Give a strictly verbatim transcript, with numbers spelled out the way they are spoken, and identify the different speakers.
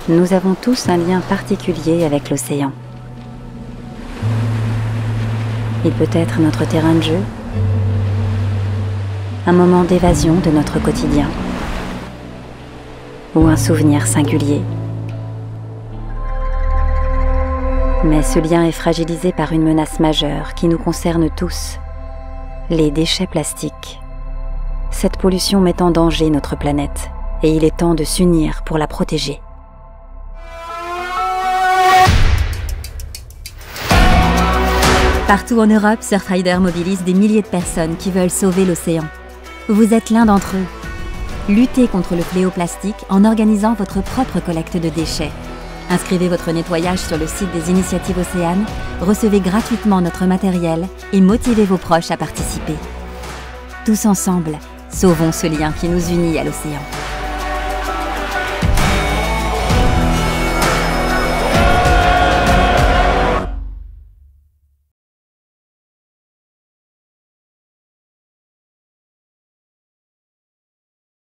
Speaker 1: Nous avons tous un lien particulier avec l'océan. Il peut être notre terrain de jeu, un moment d'évasion de notre quotidien, ou un souvenir singulier. Mais ce lien est fragilisé par une menace majeure qui nous concerne tous, les déchets plastiques. Cette pollution met en danger notre planète et il est temps de s'unir pour la protéger.
Speaker 2: Partout en Europe, Surfrider mobilise des milliers de personnes qui veulent sauver l'océan. Vous êtes l'un d'entre eux. Luttez contre le fléau plastique en organisant votre propre collecte de déchets. Inscrivez votre nettoyage sur le site des Initiatives Océanes, recevez gratuitement notre matériel et motivez vos proches à participer. Tous ensemble, sauvons ce lien qui nous unit à l'océan.